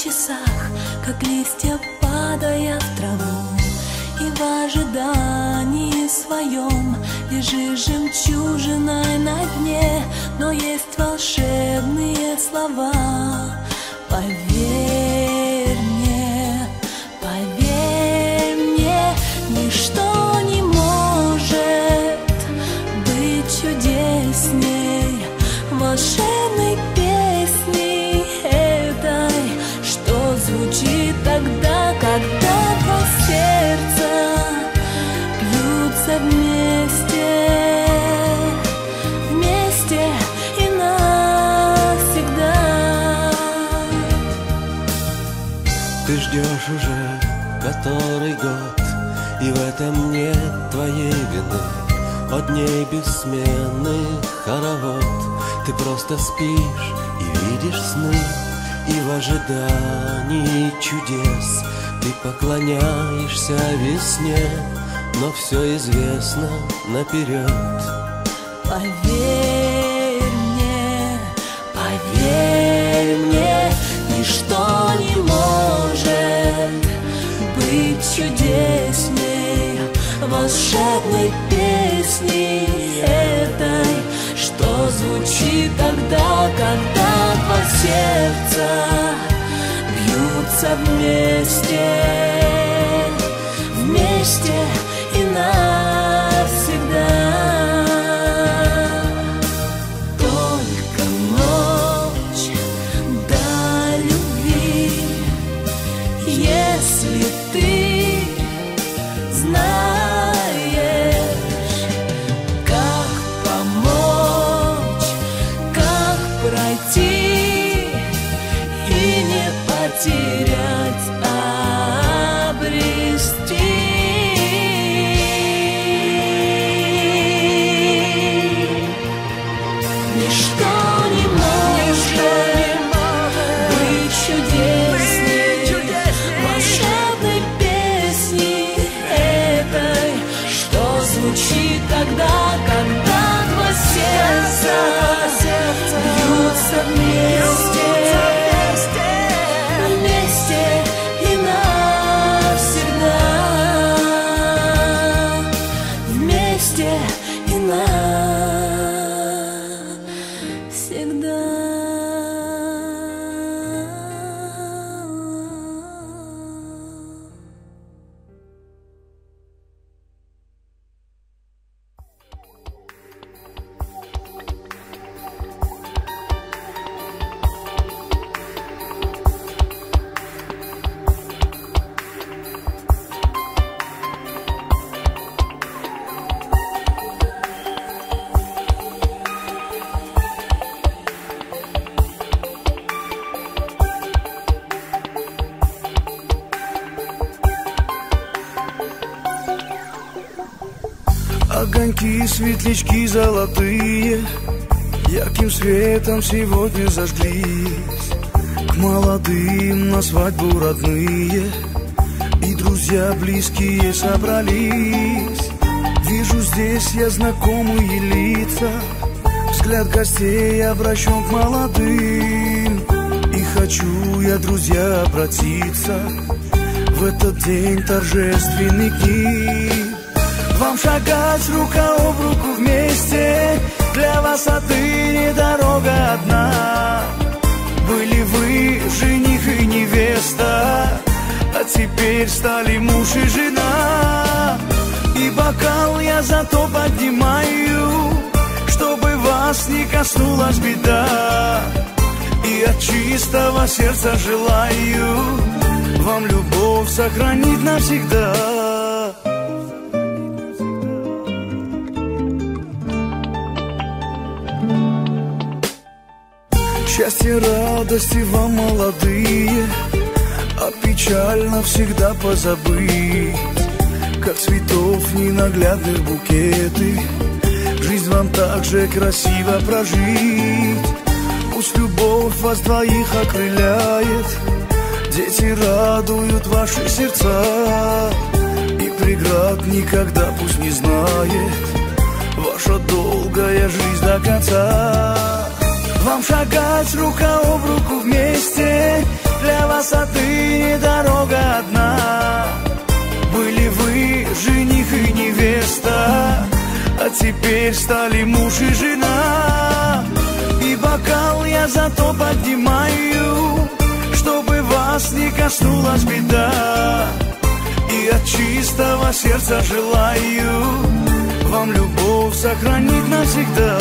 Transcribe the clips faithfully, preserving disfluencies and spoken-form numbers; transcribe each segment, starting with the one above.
часах, как листья падая в траву, и в ожидании своем лежишь жемчужиной на дне, но есть волшебные слова. Поверь мне, поверь мне, ничто не может быть чудесней волшебной песни этой, что звучит тогда, когда два сердца бьются вместе, вместе и навсегда. Ты ждешь уже который год, и в этом нет твоей вины. От дней бессменных хоровод ты просто спишь и видишь сны, и в ожидании чудес ты поклоняешься весне, но все известно наперед. Поверь мне, поверь мне, ничто не может быть чудесней волшебной песни этой, что звучит тогда, когда два сердца бьются вместе, вместе и навсегда. Только ночь до любви, если ты знаешь, как помочь, как пройти и не потерять, а обрести. Ничто не может быть чудесней волшебной песни этой, что звучит тогда, когда два сердца бьются вместе, вместе и навсегда, вместе и навсегда. Огоньки, светлячки золотые ярким светом сегодня зажглись. К молодым на свадьбу родные и друзья близкие собрались. Вижу здесь я знакомые лица, взгляд гостей обращен к молодым. И хочу я, друзья, обратиться в этот день торжественный к ним. Вам шагать рука об руку вместе, для вас отныне дорога одна. Были вы жених и невеста, а теперь стали муж и жена. И бокал я зато поднимаю, чтобы вас не коснулась беда. И от чистого сердца желаю вам любовь сохранить навсегда. Счастье, радости вам, молодые, а печаль навсегда позабыть. Как цветов ненаглядных букеты, жизнь вам так же красиво прожить. Пусть любовь вас двоих окрыляет, дети радуют ваши сердца. И преград никогда пусть не знает ваша долгая жизнь до конца. Вам шагать рука об руку вместе, для вас отныне дорога одна. Были вы жених и невеста, а теперь стали муж и жена. И бокал я зато поднимаю, чтобы вас не коснулась беда. И от чистого сердца желаю вам любовь сохранить навсегда.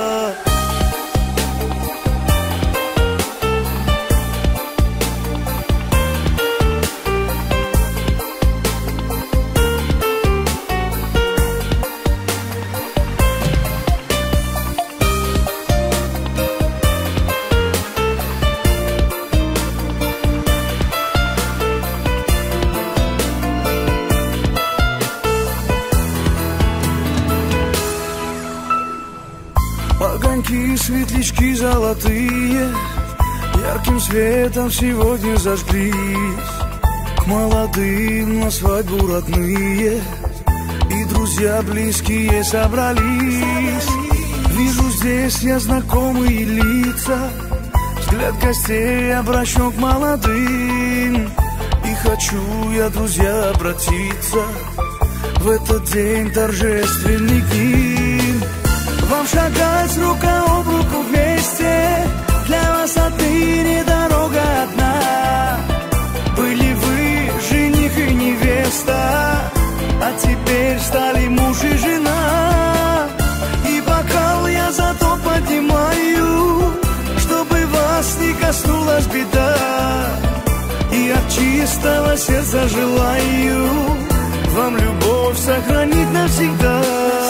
Огоньки, светлячки золотые ярким светом сегодня зажглись. К молодым на свадьбу родные и друзья близкие собрались. Вижу здесь я знакомые лица, взгляд гостей обращен к молодым. И хочу я, друзья, обратиться в этот день торжественный к ним. Вам шагать рука об руку вместе, для вас отныне дорога одна. Были вы жених и невеста, а теперь стали муж и жена. И бокал я зато поднимаю, чтобы вас не коснулась беда. И от чистого сердца желаю вам любовь сохранить навсегда.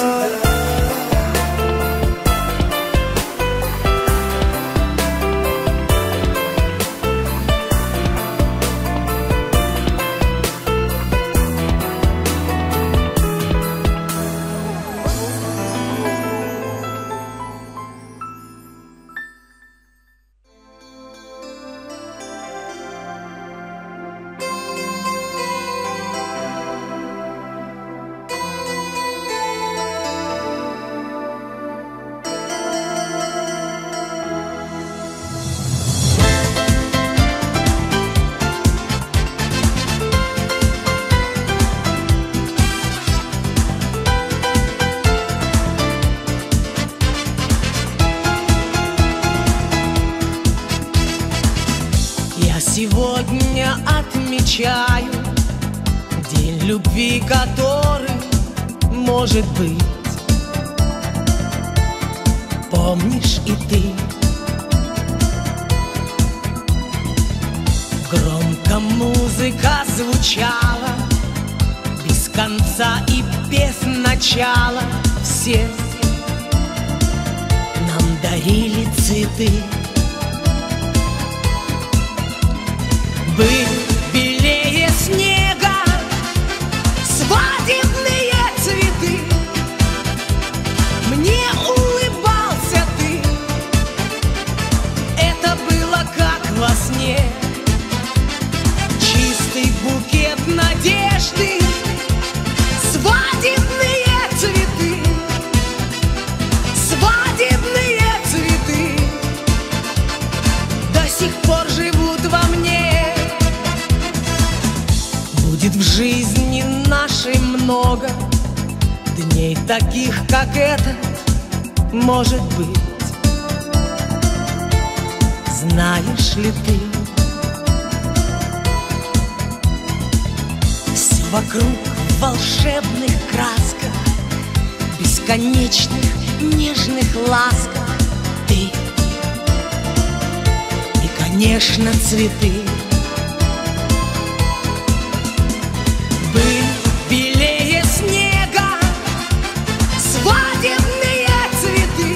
Сегодня отмечаю день любви, который, может быть, помнишь и ты. Громко музыка звучала, без конца и без начала. Все нам дарили цветы. Были белее снега свадебные цветы. Мне улыбался ты, это было как во сне. Чистый букет надежды, свадебные цветы, свадебные цветы до сих пор живут во мне. Будет в жизни нашей много дней таких, как этот, может быть. Знаешь ли ты, все вокруг в волшебных красках, бесконечных нежных ласках. Ты и, конечно, цветы. Были белее снега свадебные цветы.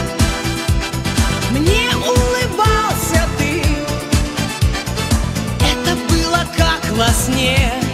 Мне улыбался ты, это было как во сне.